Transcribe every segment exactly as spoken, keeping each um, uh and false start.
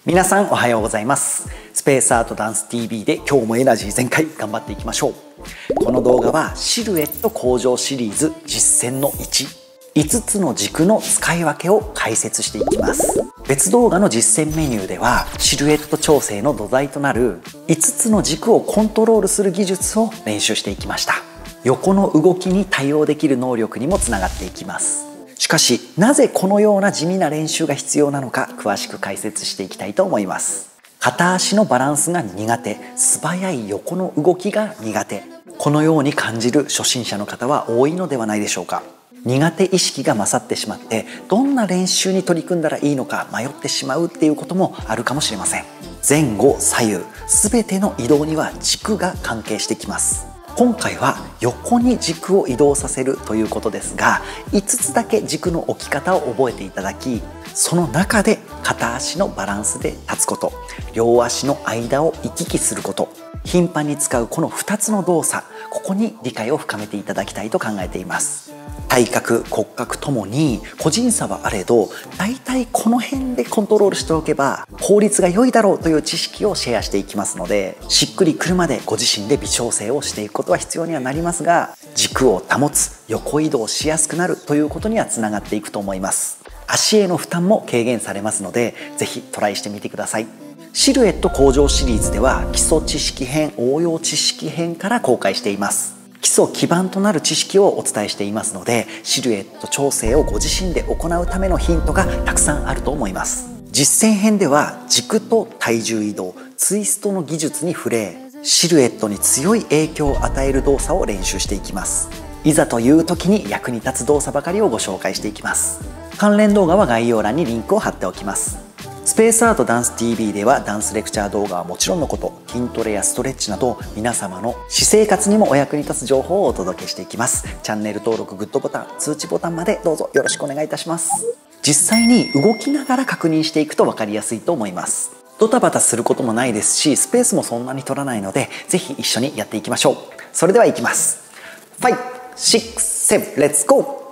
皆さんおはようございます。スペースアートダンス ティーブイ で今日もエナジー全開頑張っていきましょう。この動画はシルエット向上シリーズ実践のいち、いつつの軸の使い分けを解説していきます。別動画の実践メニューではシルエット調整の土台となるいつつの軸をコントロールする技術を練習していきました。横の動きに対応できる能力にもつながっていきます。しかしなぜこのような地味な練習が必要なのか詳しく解説していきたいと思います。片足のバランスが苦手、素早い横の動きが苦手、このように感じる初心者の方は多いのではないでしょうか。苦手意識が勝ってしまってどんな練習に取り組んだらいいのか迷ってしまうっていうこともあるかもしれません。前後左右全ての移動には軸が関係してきます。今回は横に軸を移動させるということですが、いつつだけ軸の置き方を覚えていただき、その中で片足のバランスで立つこと、両足の間を行き来すること、頻繁に使うこのふたつの動作、ここに理解を深めていただきたいと考えています。体格骨格ともに個人差はあれど、だいたいこの辺でコントロールしておけば効率が良いだろうという知識をシェアしていきますので、しっくりくるまでご自身で微調整をしていくことは必要にはなりますが、軸を保つ、横移動しやすくなるということにはつながっていくと思います。足への負担も軽減されますので、ぜひトライしてみてください。シルエット向上シリーズでは基礎知識編、応用知識編から公開しています。基礎基盤となる知識をお伝えしていますので、シルエット調整をご自身で行うためのヒントがたくさんあると思います。実践編では軸と体重移動、ツイストの技術に触れ、シルエットに強い影響を与える動作を練習していきます。いざという時に役に立つ動作ばかりをご紹介していきます。関連動画は概要欄にリンクを貼っておきます。スペースアートダンス ティーブイ ではダンスレクチャー動画はもちろんのこと、筋トレやストレッチなど皆様の私生活にもお役に立つ情報をお届けしていきます。チャンネル登録、グッドボタン、通知ボタンまでどうぞよろしくお願いいたします。実際に動きながら確認していくと分かりやすいと思います。ドタバタすることもないですし、スペースもそんなに取らないので、ぜひ一緒にやっていきましょう。それではいきます。ご、ろく、なな、レッツゴー。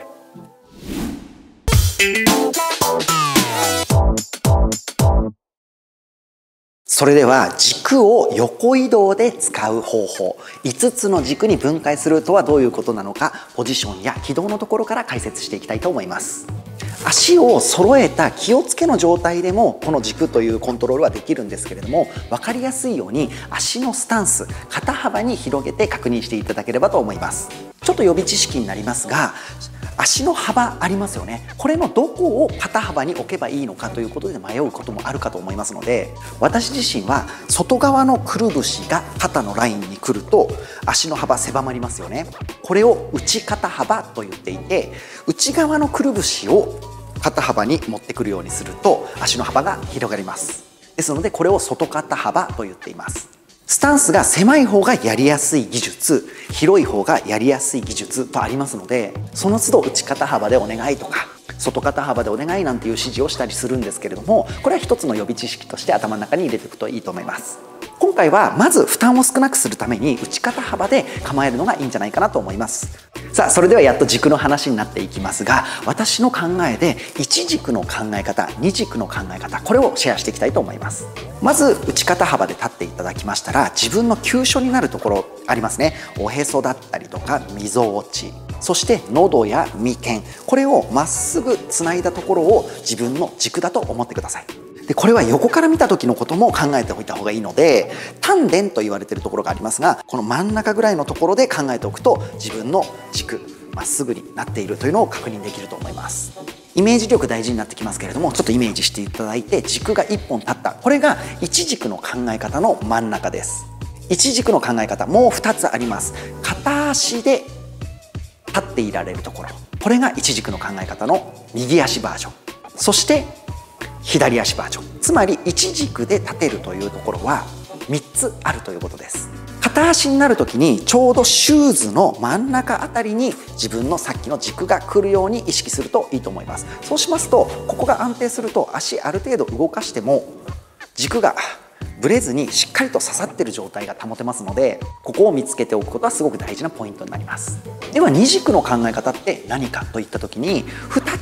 それでは軸を横移動で使う方法、いつつの軸に分解するとはどういうことなのか、ポジションや軌道のところから解説していきたいと思います。足を揃えた気をつけの状態でもこの軸というコントロールはできるんですけれども、分かりやすいように足のスタンス、肩幅に広げて確認していただければと思います。ちょっと予備知識になりますが、足の幅ありますよね。これのどこを肩幅に置けばいいのかということで迷うこともあるかと思いますので、私自身は外側のくるぶしが肩のラインに来ると足の幅狭まりますよね。これを内肩幅と言っていて、内側のくるぶしを肩幅に持ってくるようにすると足の幅が広がります。ですのでこれを外肩幅と言っています。スタンスが狭い方がやりやすい技術、広い方がやりやすい技術とありますので、その都度内肩幅でお願いとか外肩幅でお願いなんていう指示をしたりするんですけれども、これは一つの予備知識として頭の中に入れておくといいと思います。今回はまず負担を少なくするために内肩幅で構えるのがいいんじゃないかなと思います。さあ、それではやっと軸の話になっていきますが、私の考えでいち軸の考え方、に軸の考え方、これをシェアしていきたいと思います。まず内肩幅で立っていただきましたら、自分の急所になるところありますね。おへそだったりとかみぞおち、そして喉や眉間、これをまっすぐつないだところを自分の軸だと思ってください。でこれは横から見た時のことも考えておいた方がいいので、丹田と言われているところがありますが、この真ん中ぐらいのところで考えておくと自分の軸まっすぐになっているというのを確認できると思います。イメージ力大事になってきますけれども、ちょっとイメージしていただいて、軸がいっぽん立った、これがいち軸の考え方の真ん中です。いち軸の考え方もうふたつあります。片足で立っていられるところ、これがいち軸の考え方の右足バージョン、そして左足バージョン、つまりいち軸で立てるというところはみっつあるということです。片足になる時にちょうどシューズの真ん中あたりに自分のさっきの軸が来るように意識するといいと思います。そうしますとここが安定すると足ある程度動かしても軸がブレずにしっかりと刺さっている状態が保てますので、ここを見つけておくことはすごく大事なポイントになります。ではに軸の考え方って何かといった時に、ふた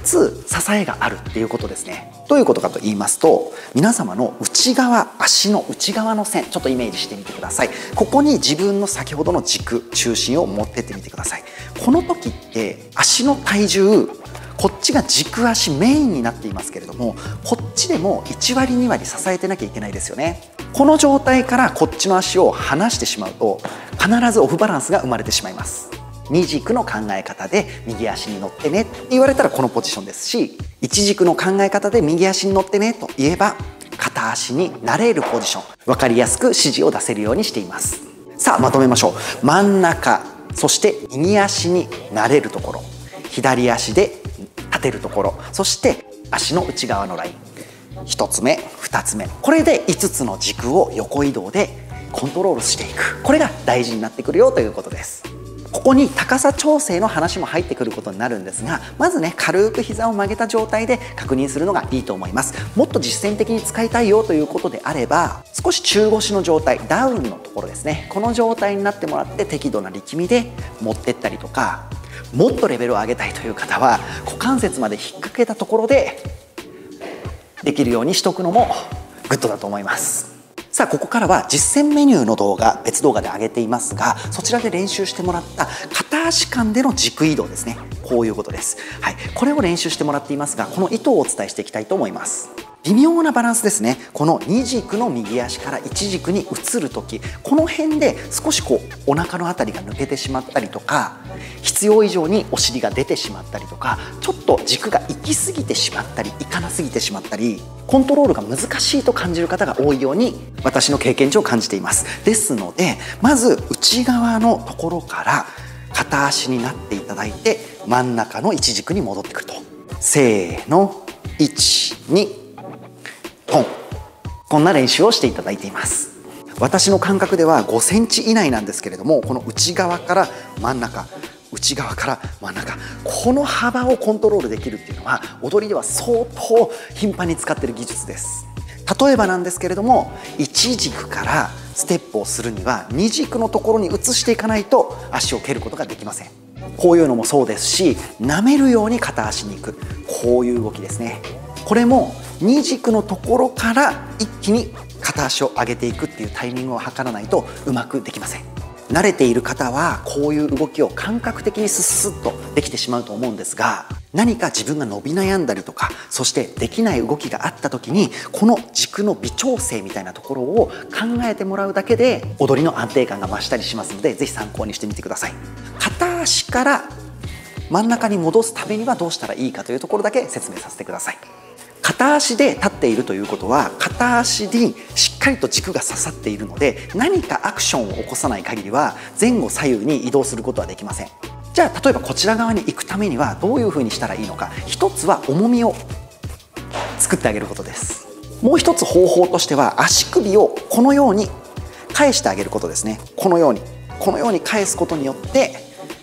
つ支えがあるっていうことですね。どういうことかと言いますと、皆様の内側、足の内側の線ちょっとイメージしてみてください。ここに自分の先ほどの軸、中心を持ってってみてください。この時って足の体重、こっちが軸足メインになっていますけれども、こっちでもいち割に割支えてなきゃいけないですよね。この状態からこっちの足を離してしまうと必ずオフバランスが生まれてしまいます。に軸の考え方で右足に乗ってねって言われたらこのポジションですし、いち軸の考え方で右足に乗ってねと言えば片足になれるポジション、分かりやすく指示を出せるようにしています。さあまとめましょう。真ん中、そして右足になれるところ、左足で立てるところ、そして足の内側のライン、ひとつめ、ふたつめ、これでいつつの軸を横移動でコントロールしていく、これが大事になってくるよということです。ここに高さ調整の話も入ってくることになるんですが、まずね軽く膝を曲げた状態で確認するのがいいと思います。もっと実践的に使いたいよということであれば、少し中腰の状態、ダウンのところですね、この状態になってもらって適度な力みで持ってったりとか、もっとレベルを上げたいという方は股関節まで引っ掛けたところでできるようにしておくのもグッドだと思います。さあここからは実践メニューの動画、別動画で上げていますが、そちらで練習してもらった片足間での軸移動ですね、こういうことです。はい、これを練習してもらっていますが、この意図をお伝えしていきたいと思います。微妙なバランスですね。このに軸の右足からいち軸に移る時、この辺で少しこうお腹のあたりが抜けてしまったりとか、必要以上にお尻が出てしまったりとか、ちょっと軸が行き過ぎてしまったり行かなすぎてしまったり、コントロールが難しいと感じる方が多いように私の経験上感じています。ですのでまず内側のところから片足になっていただいて、真ん中のいち軸に戻ってくると、せーの、いち、に、トン、こんな練習をしていただいています。私の感覚ではごセンチ以内なんですけれども、この内側から真ん中、内側から真ん中、この幅をコントロールできるっていうのは踊りでは相当頻繁に使っている技術です。例えばなんですけれども、いち軸からステップをするにはに軸のところに移していかないと足を蹴ることができません。こういうのもそうですし、舐めるように片足に行く、こういう動きですね。これもに軸のところから一気に片足を上げていくっていうタイミングを測らないとうまくできません。慣れている方はこういう動きを感覚的にスッスッとできてしまうと思うんですが、何か自分が伸び悩んだりとか、そしてできない動きがあった時にこの軸の微調整みたいなところを考えてもらうだけで踊りの安定感が増したりしますので、是非参考にしてみてください。片足から真ん中に戻すためにはどうしたらいいかというところだけ説明させてください。片足で立っているということは、片足にしっかりと軸が刺さっているので、何かアクションを起こさない限りは前後左右に移動することはできません。じゃあ例えばこちら側に行くためにはどういうふうにしたらいいのか、一つは重みを作ってあげることです。もう一つ方法としては、足首をこのように返してあげることですね。このようにこのように返すことによって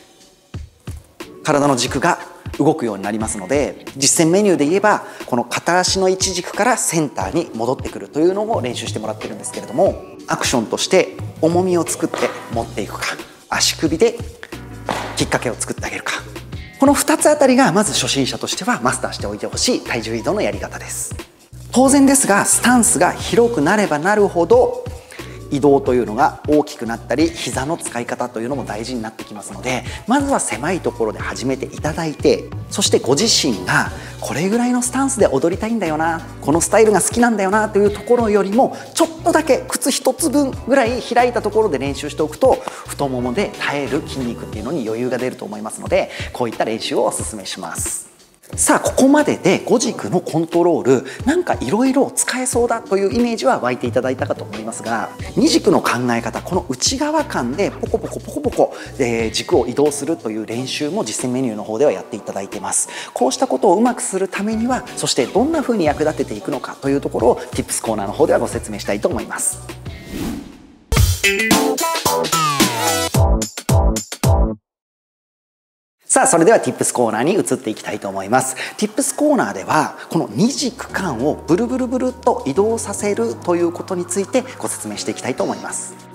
体の軸が動くようになりますので、実践メニューで言えばこの片足のいち軸からセンターに戻ってくるというのを練習してもらってるんですけれども、アクションとして重みを作って持っていくか、足首できっかけを作ってあげるか、このふたつあたりがまず初心者としてはマスターしておいてほしい体重移動のやり方です。当然ですが、スタンスが広くなればなるほど移動というのが大きくなったり、膝の使い方というのも大事になってきますので、まずは狭いところで始めていただいて、そしてご自身がこれぐらいのスタンスで踊りたいんだよな、このスタイルが好きなんだよなというところよりも、ちょっとだけ靴一つ分ぐらい開いたところで練習しておくと、太ももで耐える筋肉っていうのに余裕が出ると思いますので、こういった練習をおすすめします。さあここまででご軸のコントロール、なんかいろいろ使えそうだというイメージは湧いていただいたかと思いますが、に軸の考え方、この内側間でポコポコポコポコ、えー、軸を移動するという練習も実践メニューの方ではやっていただいています。こうしたことをうまくするためには、そしてどんな風に役立てていくのかというところを Tips コーナーの方ではご説明したいと思います。さあそれでは Tips コーナーに移っていきたいと思います。 Tips コーナーではこのに軸間をブルブルブルっと移動させるということについてご説明していきたいと思います。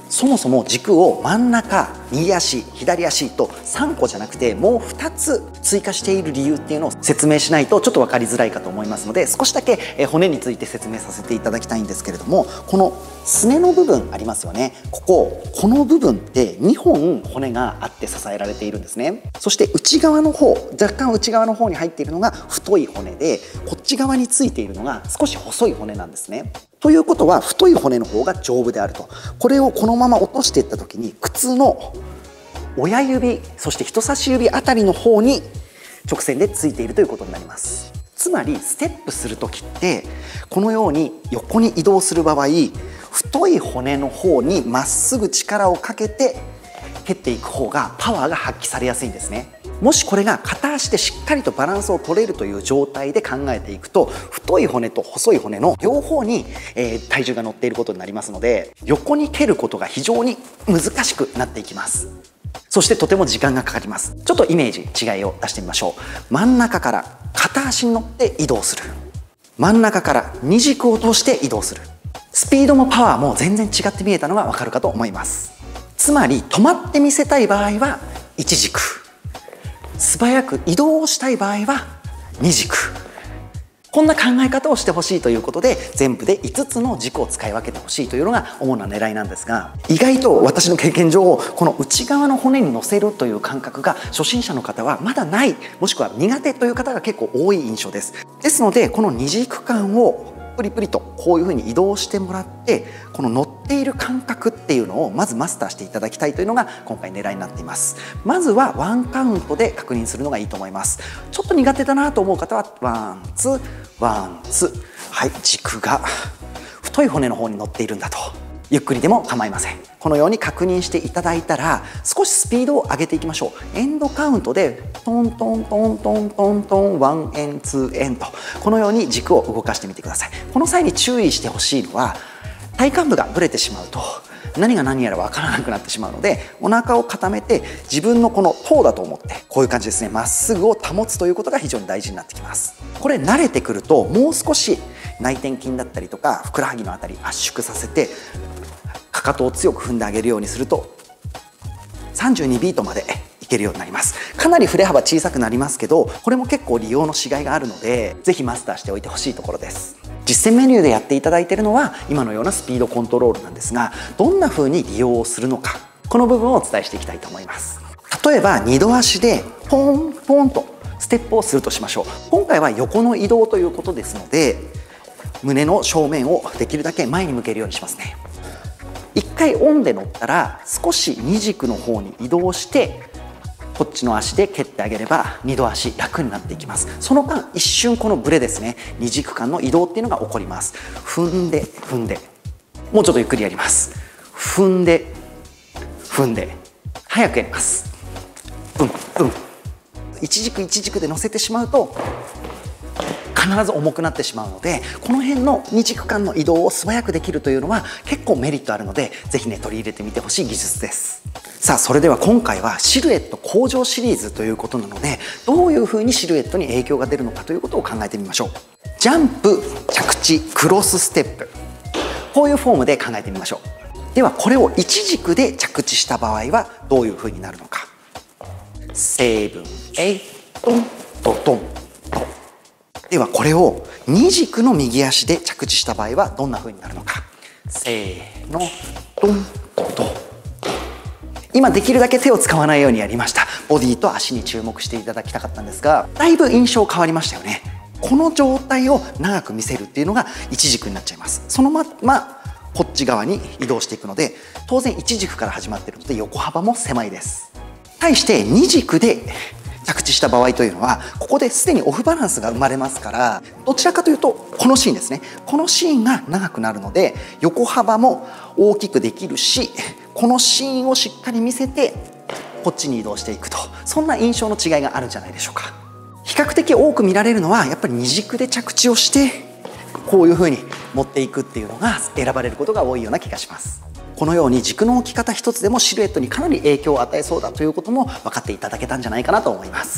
そもそも軸を真ん中、右足、左足とさんこじゃなくてもうふたつ追加している理由っていうのを説明しないとちょっと分かりづらいかと思いますので、少しだけ骨について説明させていただきたいんですけれども、このすねの部分ありますよね。こここの部分ってにほん骨があって支えられているんですね。そして内側の方、若干内側の方に入っているのが太い骨で、こっち側についているのが少し細い骨なんですね。ということは太い骨の方が丈夫であると。これをこのまま落としていった時に靴の親指、そして人差し指あたりの方に直線でついているということになります。つまりステップする時ってこのように横に移動する場合、太い骨の方にまっすぐ力をかけて蹴っていく方がパワーが発揮されやすいんですね。もしこれが片足でしっかりとバランスを取れるという状態で考えていくと、太い骨と細い骨の両方に、えー、体重が乗っていることになりますので、横に蹴ることが非常に難しくなっていきます。そしてとても時間がかかります。ちょっとイメージ違いを出してみましょう。真ん中から片足に乗って移動する、真ん中からに軸を通して移動する。スピードもパワーも全然違って見えたのがわかるかと思います。つまり止まって見せたい場合はいち軸、素早く移動したい場合はに軸、こんな考え方をしてほしいということで、全部でいつつの軸を使い分けてほしいというのが主な狙いなんですが、意外と私の経験上この内側の骨に乗せるという感覚が初心者の方はまだない、もしくは苦手という方が結構多い印象です。ですのでこの二軸間をプリプリとこういうふうに移動してもらって、この乗っている感覚っていうのをまずマスターしていただきたいというのが今回狙いになっています。まずはワンカウントで確認するのがいいと思います。ちょっと苦手だなと思う方はワンツーワンツー、はい、軸が太い骨の方に乗っているんだと、ゆっくりでも構いません。このように確認していただいたら少しスピードを上げていきましょう。エンドカウントでトントントントントントンワンエンツーエンと、このように軸を動かしてみてください。この際に注意してほしいのは、体幹部がぶれてしまうと何が何やら分からなくなってしまうので、お腹を固めて自分のこの頭だと思ってこういう感じですね、まっすぐを保つということが非常に大事になってきます。これ慣れてくるともう少し内転筋だったりとかふくらはぎのあたり圧縮させてかかとを強く踏んであげるようにするとさんじゅうにビートまでいけるようになります。かなり振れ幅小さくなりますけど、これも結構利用のしがいがあるのでぜひマスターしておいてほしいところです。実践メニューでやっていただいているのは今のようなスピードコントロールなんですが、どんな風に利用をするのか、この部分をお伝えしていきたいと思います。例えば二度足でポンポンとステップをするとしましょう。今回は横の移動ということですので、胸の正面をできるだけ前に向けるようにしますね。一回オンで乗ったら少し二軸の方に移動してこっちの足で蹴ってあげれば二度足楽になっていきます。その間一瞬このブレですね、二軸間の移動っていうのが起こります。踏んで踏んで、もうちょっとゆっくりやります。踏んで踏んで、早くやります。うんうん、一軸一軸で乗せてしまうと必ず重くなってしまうので、この辺の二軸間の移動を素早くできるというのは結構メリットあるので、ぜひね取り入れてみてほしい技術です。さあそれでは今回はシルエット向上シリーズということなので、どういうふうにシルエットに影響が出るのかということを考えてみましょう。ジャンプ、着地、クロスステップ、こういうフォームで考えてみましょう。ではこれを一軸で着地した場合はどういうふうになるのか。セブンエイトンドドン。ではこれをに軸の右足で着地した場合はどんなふうになるのか。せーのドンドン。今できるだけ手を使わないようにやりました。ボディと足に注目していただきたかったんですが、だいぶ印象変わりましたよね。この状態を長く見せるっていうのが一軸になっちゃいます。そのままこっち側に移動していくので、当然一軸から始まっているので横幅も狭いです。対してに軸で着地した場合というのは、ここですでにオフバランスが生まれますから、どちらかというとこのシーンですね、このシーンが長くなるので横幅も大きくできるし、このシーンをしっかり見せてこっちに移動していくと、そんな印象の違いがあるんじゃないでしょうか。比較的多く見られるのはやっぱり二軸で着地をしてこういう風に持っていくっていうのが選ばれることが多いような気がします。このように軸の置き方一つでもシルエットにかなり影響を与えそうだということも分かっていただけたんじゃないかなと思います。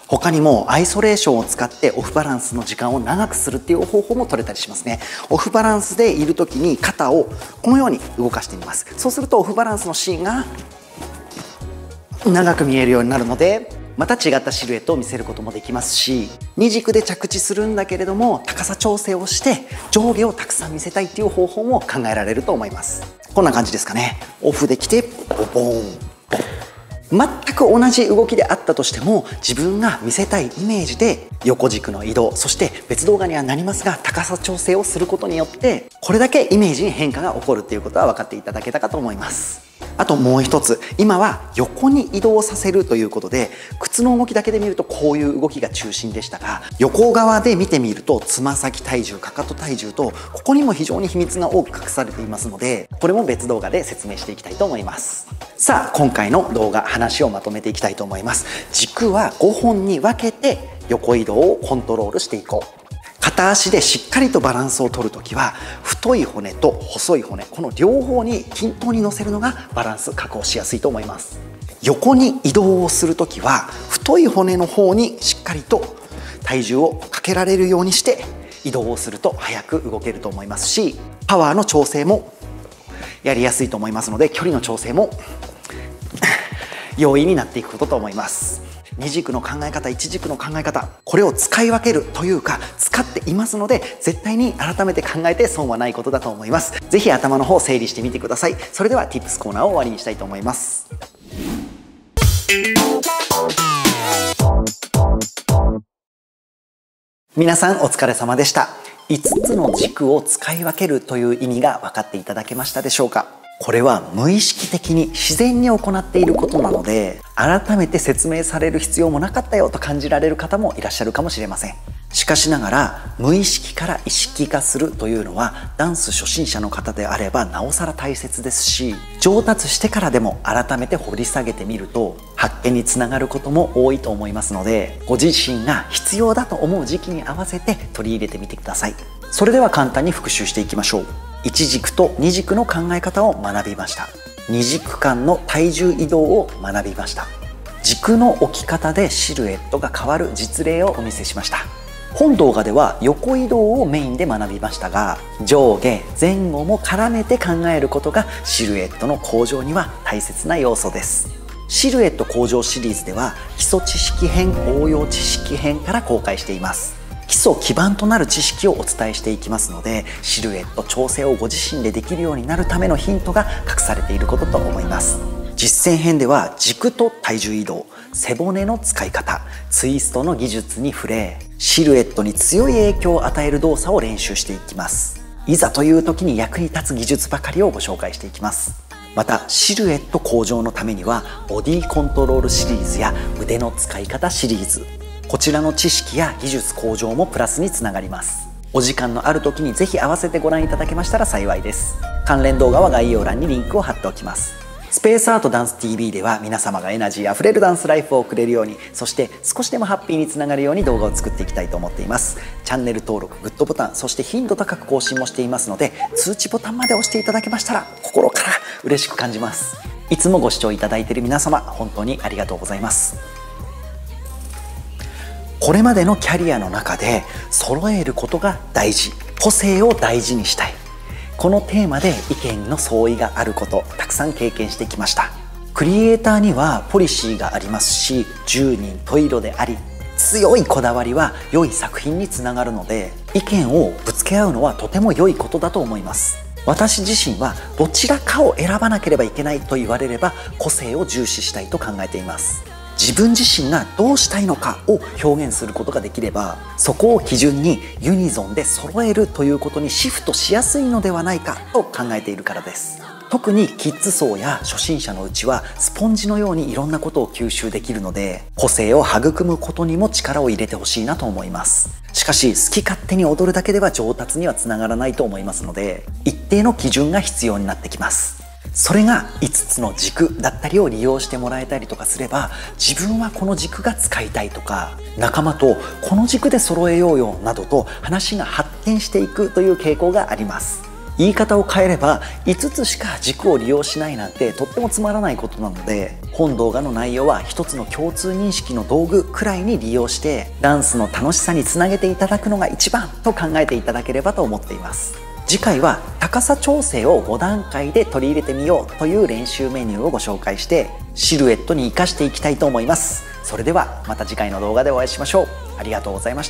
他にもアイソレーションを使ってオフバランスの時間を長くするっていう方法も取れたりしますね。オフバランスでいる時に肩をこのように動かしてみます。そうするとオフバランスのシーンが長く見えるようになるので、また違ったシルエットを見せることもできますし、に軸で着地するんだけれども高さ調整をして上下をたくさん見せたいっていう方法も考えられると思います。こんな感じですかね。オフできてボボン。全く同じ動きであったとしても自分が見せたいイメージで横軸の移動、そして別動画にはなりますが高さ調整をすることによってこれだけイメージに変化が起こるっていうことは分かっていただけたかと思います。あともう一つ、今は横に移動させるということで靴の動きだけで見るとこういう動きが中心でしたが、横側で見てみるとつま先体重、かかと体重とここにも非常に秘密が多く隠されていますので、これも別動画で説明していきたいと思います。さあ今回の動画、話をまとめていきたいと思います。軸はごほんに分けて横移動をコントロールしていこう。片足でしっかりとバランスを取るときは太い骨と細い骨、この両方に均等に乗せるのがバランス確保しやすいと思います。横に移動をするときは太い骨の方にしっかりと体重をかけられるようにして移動をすると早く動けると思いますし、パワーの調整もやりやすいと思いますので距離の調整も容易になっていくことと思います。に軸の考え方、いち軸の考え方、これを使い分けるというか使っていますので絶対に改めて考えて損はないことだと思います。ぜひ頭の方整理してみてください。それでは Tips コーナーを終わりにしたいと思います。皆さんお疲れ様でした。いつつの軸を使い分けるという意味が分かっていただけましたでしょうか。これは無意識的に自然に行っていることなので改めて説明される必要もなかったよと感じられる方もいらっしゃるかもしれません。しかしながら無意識から意識化するというのはダンス初心者の方であればなおさら大切ですし、上達してからでも改めて掘り下げてみると発見につながることも多いと思いますので、ご自身が必要だと思う時期に合わせて取り入れてみてください。それでは簡単に復習していきましょう。いち軸とに軸の考え方を学びました。に軸間の体重移動を学びました。軸の置き方でシルエットが変わる実例をお見せしました。本動画では横移動をメインで学びましたが、上下前後も絡めて考えることがシルエットの向上には大切な要素です。シルエット向上シリーズでは基礎知識編、応用知識編から公開しています。基礎基盤となる知識をお伝えしていきますので、シルエット調整をご自身でできるようになるためのヒントが隠されていることと思います。実践編では軸と体重移動、背骨の使い方、ツイストの技術に触れ、シルエットに強い影響を与える動作を練習していきます。いざという時に役に立つ技術ばかりをご紹介していきます。またシルエット向上のためにはボディコントロールシリーズや腕の使い方シリーズ、こちらの知識や技術向上もプラスにつながります。お時間のある時にぜひ合わせてご覧いただけましたら幸いです。関連動画は概要欄にリンクを貼っておきます。スペースアートダンス ティービー では皆様がエナジーあふれるダンスライフを送れるように、そして少しでもハッピーにつながるように動画を作っていきたいと思っています。チャンネル登録、グッドボタン、そして頻度高く更新もしていますので通知ボタンまで押していただけましたら心から嬉しく感じます。いつもご視聴いただいている皆様本当にありがとうございます。これまでのキャリアの中で揃えることが大事、個性を大事にしたい、このテーマで意見の相違があることたくさん経験してきました。クリエイターにはポリシーがありますし、十人十色であり、強いこだわりは良い作品につながるので意見をぶつけ合うのはとても良いことだと思います。私自身はどちらかを選ばなければいけないと言われれば個性を重視したいと考えています。自分自身がどうしたいのかを表現することができれば、そこを基準にユニゾンで揃えるということにシフトしやすいのではないかと考えているからです。特にキッズ層や初心者のうちはスポンジのようにいろんなことを吸収できるので、個性を育むことにも力を入れてほしいなと思います。しかし好き勝手に踊るだけでは上達にはつながらないと思いますので、一定の基準が必要になってきます。それがいつつの軸だったりを利用してもらえたりとかすれば、自分はこの軸が使いたいとか、仲間とこの軸で揃えようよなどと話が発展していくという傾向があります。 言い方を変えればいつつしか軸を利用しないなんてとってもつまらないことなので、本動画の内容は一つの共通認識の道具くらいに利用してダンスの楽しさにつなげていただくのが一番と考えていただければと思っています。次回は高さ調整をご段階で取り入れてみようという練習メニューをご紹介してシルエットに生かしていきたいと思います。それではまた次回の動画でお会いしましょう。ありがとうございました。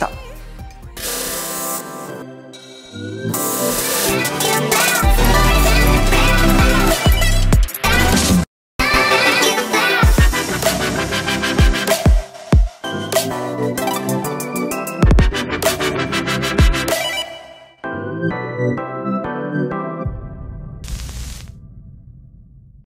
Thank you.